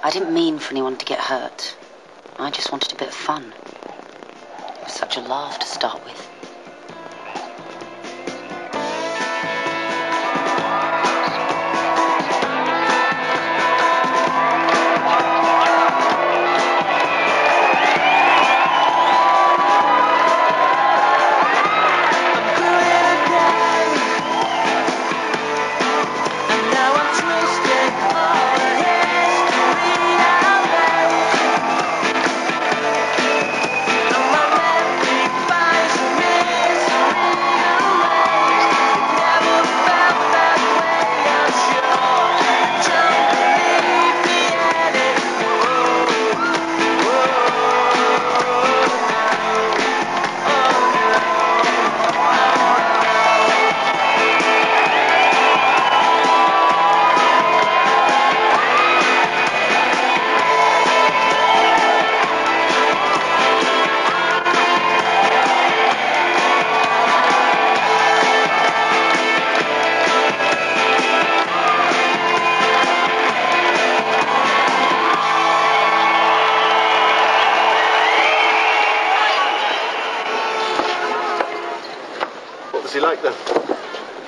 I didn't mean for anyone to get hurt. I just wanted a bit of fun. It was such a laugh to start with. What was he like then?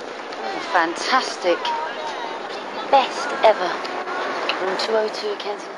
Fantastic. Best ever. Room 202 at Kensington.